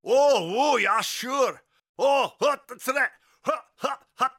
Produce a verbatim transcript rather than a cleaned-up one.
Oh, oh, yeah, sure. Oh, what, that's it. Ha, ha, ha.